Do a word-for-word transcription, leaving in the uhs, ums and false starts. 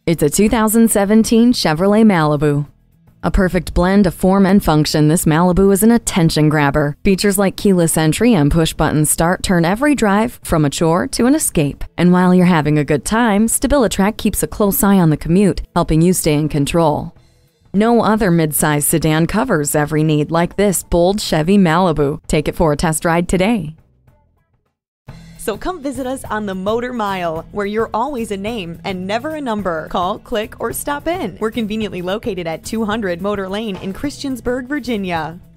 It's a two thousand seventeen Chevrolet Malibu. A perfect blend of form and function, this Malibu is an attention grabber. Features like keyless entry and push-button start turn every drive from a chore to an escape. And while you're having a good time, StabiliTrak keeps a close eye on the commute, helping you stay in control. No other midsize sedan covers every need like this bold Chevy Malibu. Take it for a test ride today. So come visit us on the Motor Mile, where you're always a name and never a number. Call, click, or stop in. We're conveniently located at two hundred Motor Lane in Christiansburg, Virginia.